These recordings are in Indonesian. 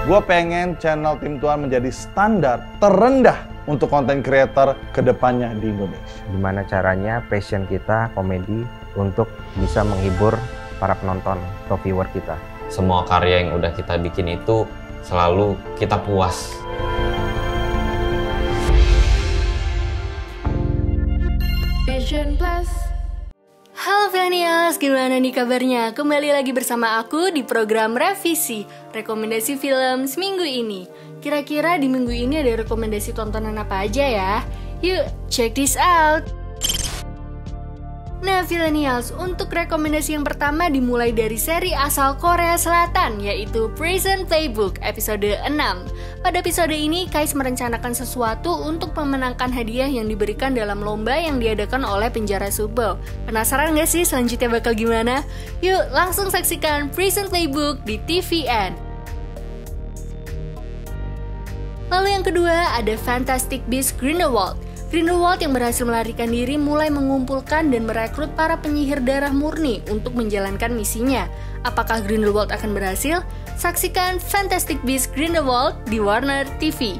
Gue pengen channel Tim Tuan menjadi standar terendah untuk konten creator kedepannya di Indonesia. Gimana caranya passion kita komedi untuk bisa menghibur para penonton atau viewer kita. Semua karya yang udah kita bikin itu selalu kita puas. Vision Plus. Halo Millennials, gimana nih kabarnya? Kembali lagi bersama aku di program Revisi, rekomendasi film seminggu ini. Kira-kira di minggu ini ada rekomendasi tontonan apa aja ya? Yuk, check this out! Nah Millennials, untuk rekomendasi yang pertama dimulai dari seri asal Korea Selatan, yaitu Prison Playbook episode 6. Pada episode ini, Kais merencanakan sesuatu untuk memenangkan hadiah yang diberikan dalam lomba yang diadakan oleh penjara Subo. Penasaran gak sih selanjutnya bakal gimana? Yuk langsung saksikan Prison Playbook di TVN. Lalu yang kedua ada Fantastic Beasts Grindelwald. Grindelwald yang berhasil melarikan diri mulai mengumpulkan dan merekrut para penyihir darah murni untuk menjalankan misinya. Apakah Grindelwald akan berhasil? Saksikan Fantastic Beasts Grindelwald di Warner TV.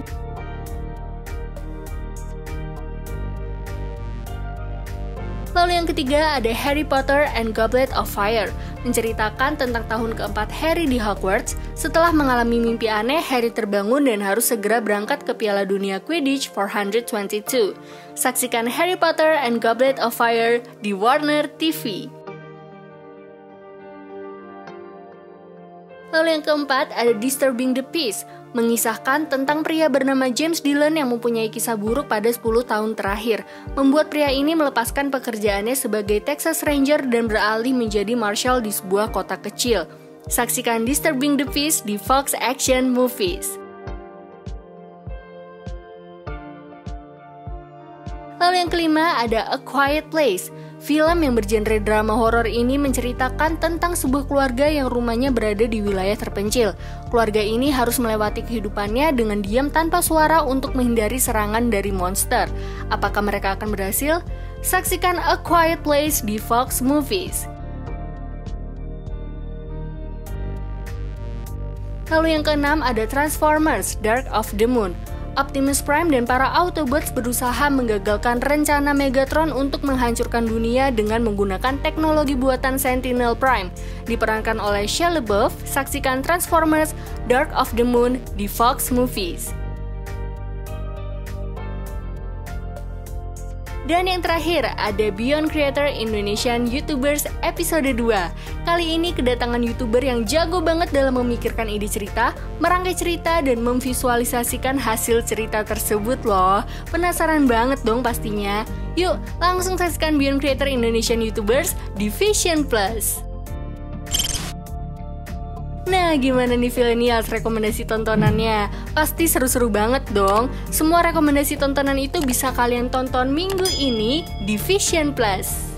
Lalu yang ketiga ada Harry Potter and Goblet of Fire, menceritakan tentang tahun keempat Harry di Hogwarts. Setelah mengalami mimpi aneh, Harry terbangun dan harus segera berangkat ke Piala Dunia Quidditch 422. Saksikan Harry Potter and Goblet of Fire di Warner TV. Lalu yang keempat ada Disturbing the Peace, mengisahkan tentang pria bernama James Dillon yang mempunyai kisah buruk pada 10 tahun terakhir. Membuat pria ini melepaskan pekerjaannya sebagai Texas Ranger dan beralih menjadi marshal di sebuah kota kecil. Saksikan Disturbing the Peace di Fox Action Movies. Lalu yang kelima ada A Quiet Place. Film yang bergenre drama horor ini menceritakan tentang sebuah keluarga yang rumahnya berada di wilayah terpencil. Keluarga ini harus melewati kehidupannya dengan diam tanpa suara untuk menghindari serangan dari monster. Apakah mereka akan berhasil? Saksikan A Quiet Place di Fox Movies. Lalu yang keenam ada Transformers Dark of the Moon. Optimus Prime dan para Autobots berusaha menggagalkan rencana Megatron untuk menghancurkan dunia dengan menggunakan teknologi buatan Sentinel Prime. Diperankan oleh Shia LaBeouf. Saksikan Transformers Dark of the Moon di Fox Movies. Dan yang terakhir ada Beyond Creator Indonesian YouTubers episode 2. Kali ini kedatangan YouTuber yang jago banget dalam memikirkan ide cerita, merangkai cerita, dan memvisualisasikan hasil cerita tersebut loh. Penasaran banget dong pastinya. Yuk langsung saksikan Beyond Creator Indonesian YouTubers di Vision Plus. Nah, gimana nih Millennials rekomendasi tontonannya? Pasti seru-seru banget dong. Semua rekomendasi tontonan itu bisa kalian tonton minggu ini di Vision Plus.